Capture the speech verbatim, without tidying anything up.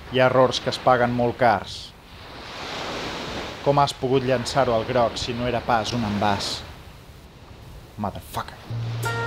Hi ha errors que es paguen molt cars. Com has pogut llançar-ho al groc si no era pas un envàs? Motherfucker.